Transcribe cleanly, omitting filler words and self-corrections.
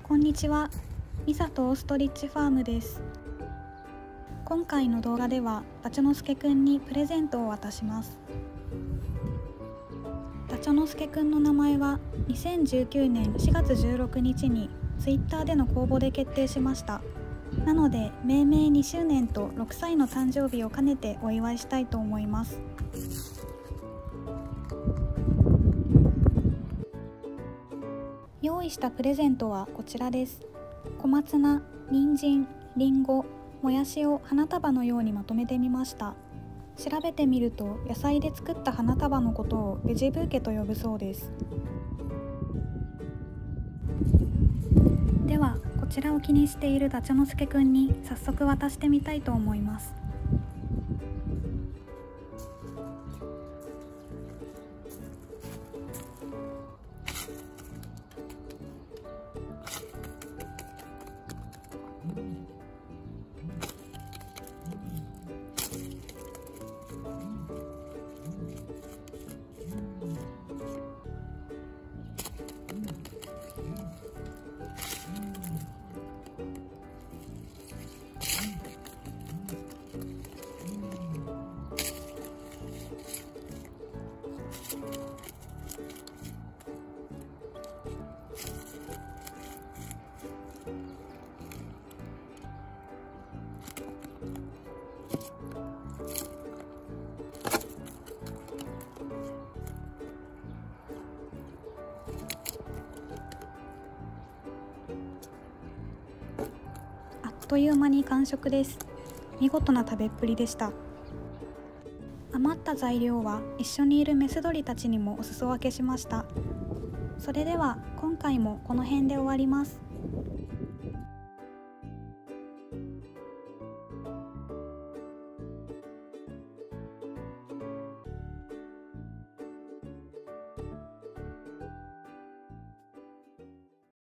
こんにちは、ミサとオーストリッチファームです。今回の動画ではダチョノスケくんにプレゼントを渡します。ダチョノスケくんの名前は2019年4月16日に Twitter での公募で決定しました。なので命名2周年と6歳の誕生日を兼ねてお祝いしたいと思います。用意したプレゼントはこちらです。小松菜、人参、りんご、もやしを花束のようにまとめてみました。調べてみると野菜で作った花束のことをベジブーケと呼ぶそうです。ではこちらを気にしているダチョノスケくんに早速渡してみたいと思います。あっという間に完食です。見事な食べっぷりでした。余った材料は一緒にいるメス鳥たちにもお裾分けしました。それでは今回もこの辺で終わります。